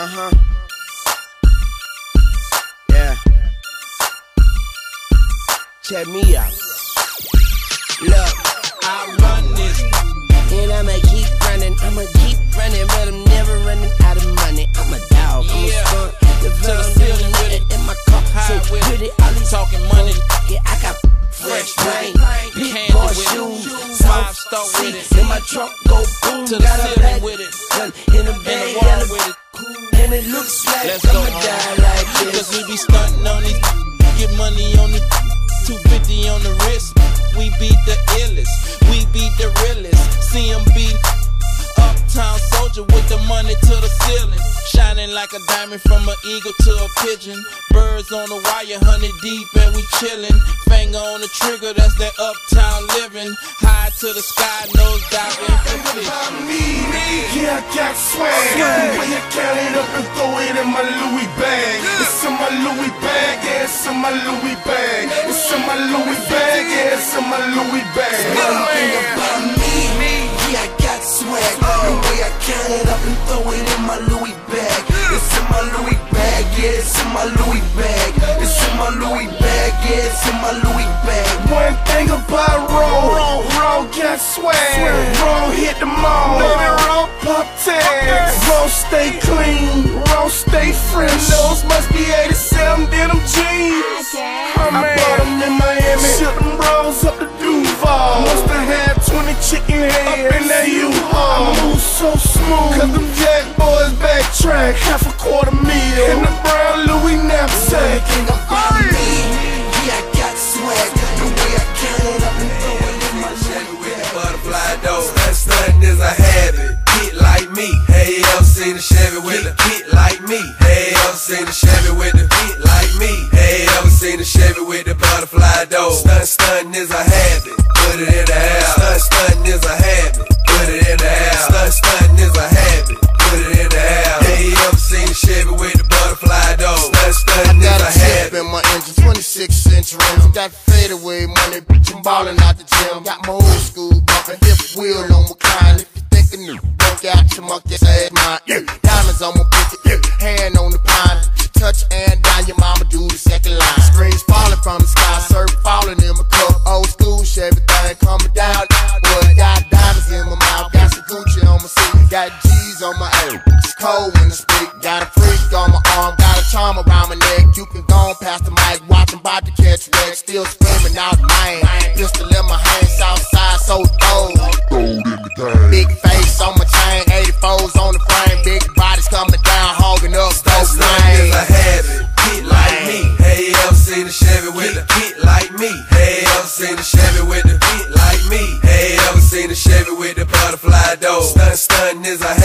Yeah. Check me out. Look, I run this, and I'ma keep running. But I'm never running out of money. I'm a dog, I'm a skunk. The ceiling with it in my car. So with it, all these talking money. Yeah, I got fresh paint, big boy shoes, 5-star with it. In my trunk, go boom. To the ceiling with it, in the bag, yellow with it. And it looks like I'ma die like this. Cause we be stunting on these, get money on the 250 on the wrist. We beat the illest, we beat the realest. CMB, uptown soldier with the money to the ceiling. Shining like a diamond from an eagle to a pigeon. Birds on the wire, 100 deep and we chillin'. Finger on the trigger, that's that uptown living. High to the sky, nose diving for fish. Yeah, I got swag. When you count it up and throw it in my Louis bag. It's in my Louis bag, yeah, it's in my Louis bag. It's in my Louis bag, yeah, it's in my Louis bag. One thing about me, yeah, I got swag. The way I count it up and throw it in my Louis bag. It's in my Louis bag, yeah, it's in my Louis bag. It's in my Louis bag, yeah, it's in my Louis bag. One thing about Roll got swag. Roll hit the mall. Baby, Roll pop tags. Roll stay clean. Roll stay fresh. Those must be 87 denim jeans. I bought them in Miami. Shipped them rolls up to Duval. Must have had 20 chicken heads up in that U-Haul. I move so smooth, cause them Jack boys backtrack. $250,000 in the brown Louis knapsack. Think about me, yeah, I got swag. The way I count it up and throw it in my Louis bag. Butterfly dough, stunting is a habit. Get like me, hey, ever seen a Chevy with a get like me? Hey, ever seen a Chevy with a get like me? Hey, ever seen a Chevy with the butterfly dough? Stunting is a habit. Put it in the air. Stunting is a habit. Put it in the air. Stunting is a habit. Put it in the air. Hey, ever seen a Chevy with the butterfly dough? Stunting is a habit. In my engine, 26-inch rims. Got fadeaway money, bitch, I'm ballin' out the gym. Got my old school bumpin', fifth wheel on recline. If you think a new, broke out your monkey ass mine. Diamonds on my pinky, hand on the pine. Touch and down, your mama do the second line. Strings falling from the sky, surf falling in my cup. Old school, everything coming down. Well, got diamonds in my mouth, got some Gucci on my seat, got G's on my ass. It's cold when I speak, got a freak on my arm, got a charm around my neck. You can go on past the mic, watch 'em about to catch wreck. Still screaming out mine, pistol in my hand, south side so cold. Big face on my chain, 84s on the frame, big bodies coming down, hogging up those Stunting is a habit. Get like me. Hey, ever seen a Chevy with a get like me? Hey, ever seen a Chevy with a get like me? Hey, ever seen a Chevy with the butterfly dough? Stunting is a habit.